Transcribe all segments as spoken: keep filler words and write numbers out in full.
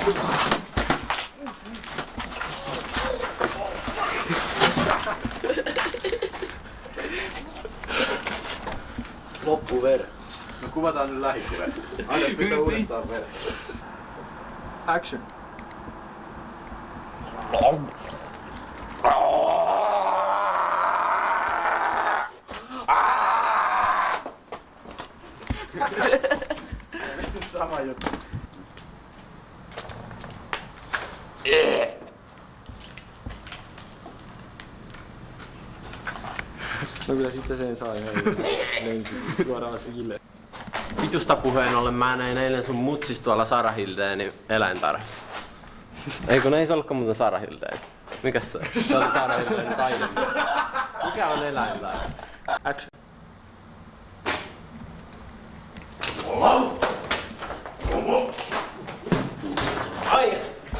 Loppu veri. No kuvataan nyt lähikuve. Aina pitää uudestaan veri. Action. Sama juttu. No kyllä sitten sen sai lensi suoraan sille. Vitusta puheen ollen mä näin eilen sun mutsis tuolla Sara Hildeenin eläintarhassa. Ei kun ei se ollutkaan muuten Sara Hildeen. Mikäs se on? Se on Sara Hildeenin kainen. Mikä on eläintarha? Action. Ai!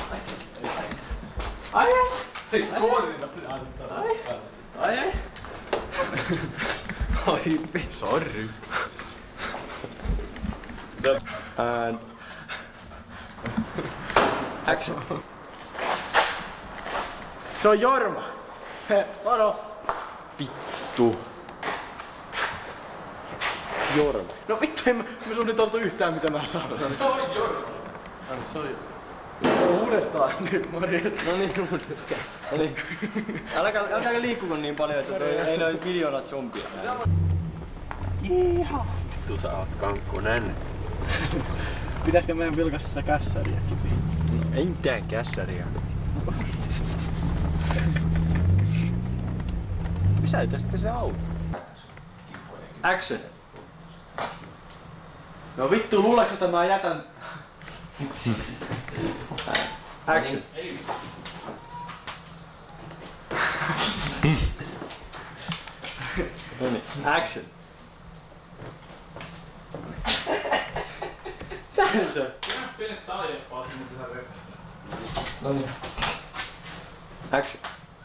Ai! Hei, koirina pitää antaa. Ai! Ai! Ai! Oi, sorry. And action. Se on Jorma. He, varo. Vittu. Jorma. No vittu, en mä, mä suunniteltu yhtään mitä mä saan. Se on Jorma. No, se on uudestaan nyt, morjens. No niin, uudestaan. No niin. Älkää, älkää liikkuko niin paljon, että toi, ei noin miljoonat zombia. Ihan. Vittu sä oot kankkunen. Pitäisikö meidän vilkaista sitä kässäriäkin? No, ei mitään kässäriä. Pysäytä sitten se auto. Action. No vittu, luuleeko että mä jätän... Action. No niin, action. Tähän se. Pienet taljepaat, mutta sä repää. No niin. Action.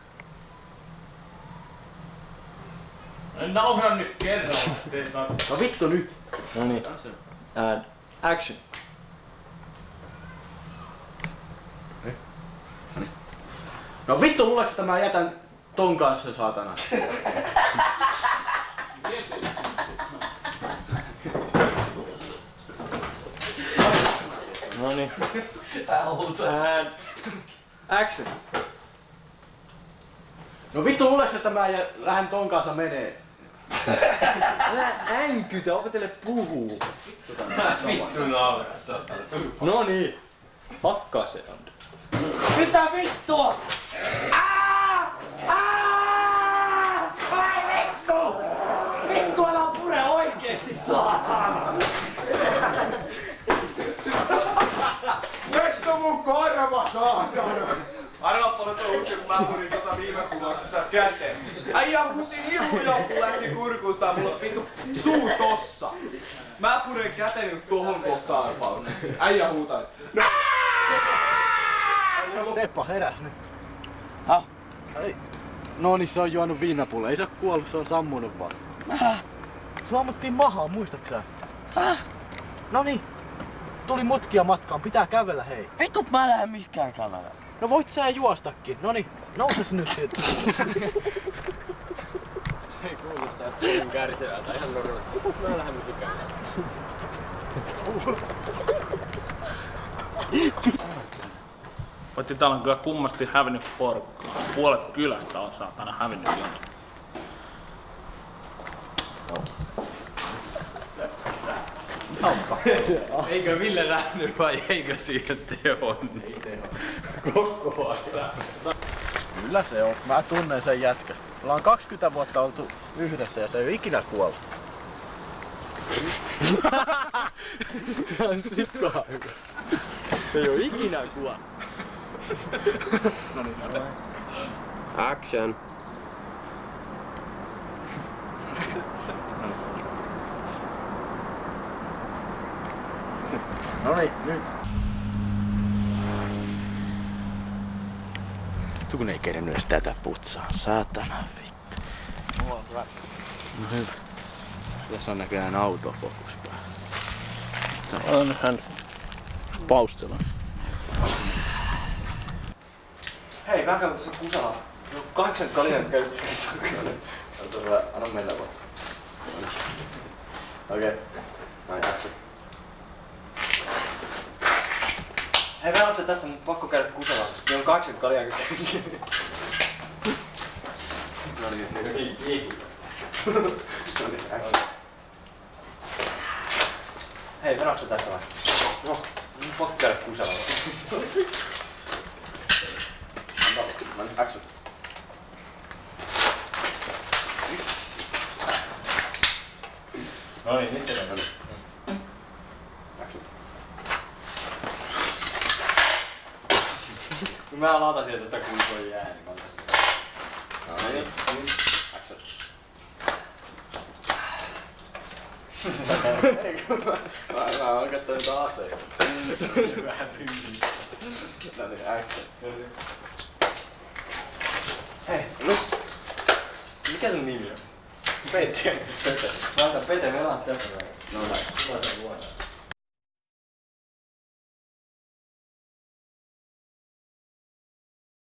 En nauhra nyt kerralla. No vittu nyt. No niin. And action. No vittu, luuleeko että mä jätän ton kanssa, saatana? No niin. And action. No vittu, luuleeko että mä jä, lähden ton kanssa menee? Älä änkytä, opetele puhuu. Vittu naurat, saatana. No niin. Hakkaa se on. Mitä vittua? Aa! Aa! Ai vittu! Vittu, älä pure oikeesti, saatana! Vittu mun korva, saatana! Arvaa paljon tuo uusi, kun mä purin tota viime kuvauksessa käteen. Äijä huusi hirmujoukku lähti kurkusta ja mulla on vittu suu tossa. Mä purin käteen nyt tohon kohtaan about. Äijä huutaa. No. Reppa heräs nyt. Häh? Ei. No niin, se on juonut viinapulle. Ei se oo kuollut, se on sammunut vaan. Häh? Se ammuttiin mahaan, muistaksä? Häh? No niin. Tuli mutkia matkaan, pitää kävellä hei. Vittu, mä en lähde mihinkään kävellä. No voit sä juostakin. Noniin, nouses nyt siitä. Se ei kuulostaa kovin kärsivältä, ihan normaalisti. Vittu, mä en lähde mihinkään. Voitti, täällä on kyllä kummasti hävinnyt porukkaa. Puolet kylästä on saatana hävinnyt jonnekin. Eikö Ville nähnyt vai eikö siihen tehon? Ei teho. Koko ajan. Kyllä se on. Mä tunnen sen jätkän. Me ollaan kaksikymmentä vuotta oltu yhdessä ja se ei oo ikinä kuollut. Sikkaa hyvä. Se ei oo ikinä kuollut. No niin, Action. no niin, nyt. Vittu kun ei kerennyt edes tätä putsaa. Saatana vittu. Mulla on hyvä. No hyvä. Tässä on näköjään autofokus päällä. On hän paustella. mä käyn tässä kusalla. No kahdeksan kaljan käyttöön. Anna mennä vaan. Okei. Okay. Noin, action. Hei, mä oon tässä, nyt pakko käydä kusalla. Niin on kahdeksan kaljan käyttöön. No niin, ei, ei. No niin, action. Hei, venoksa tässä vai? No, nyt pakko käydä kusalla. Antaa, mä nyt action. No niin, nyt se meni. Action. Mä latasin tästä kuivoa jääni kanssa. No niin, action. Mä oon katsoin niitä aseita. Vähän tyyliä. No niin, action. Hei, nyt! Mikä sun nimi on? Pete. Pete. Mä otan Pete, me ollaan tässä. No näin. Mä otan vuonna.